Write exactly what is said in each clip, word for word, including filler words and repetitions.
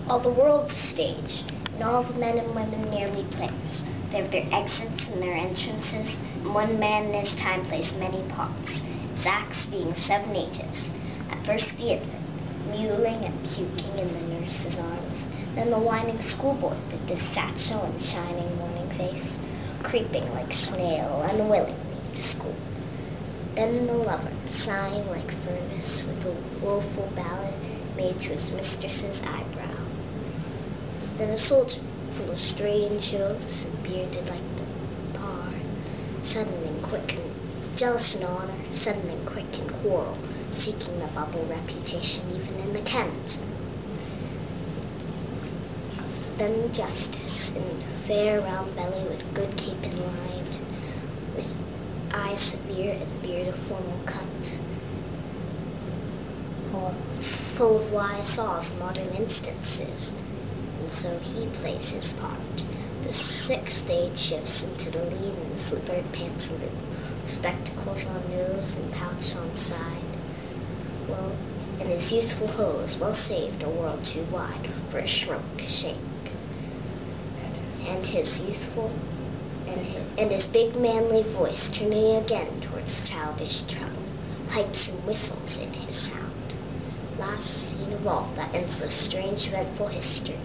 All the world's a stage, and all the men and women merely players. They have their exits and their entrances, and one man in his time plays many parts, his acts being seven ages. At first the infant, mewling and puking in the nurse's arms, then the whining schoolboy with his satchel and shining morning face, creeping like snail unwillingly to school. Then the lover, sighing like furnace with a woeful ballad made to his mistress's eyebrow. Then a soldier, full of strange oaths and bearded like the par, sudden and quick and jealous in honor, sudden and quick in quarrel, seeking the bubble reputation even in the cannons. Then justice, in fair round belly with good cape and lined, with eyes severe and beard of formal cut, full of wise saws and modern instances. And so he plays his part. The sixth age shifts into the lean and slippered pantaloon, spectacles on nose and pouch on side. Well, and his youthful hose, well saved, a world too wide for a shrunk shake. And his youthful, and his, and his big manly voice turning again towards childish treble, pipes and whistles in his sound. Last scene of all that ends the strange, eventful history.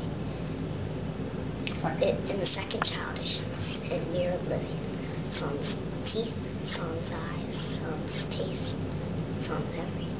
It, in the second childishness and near oblivion, sans teeth, sans eyes, sans taste, sans everything.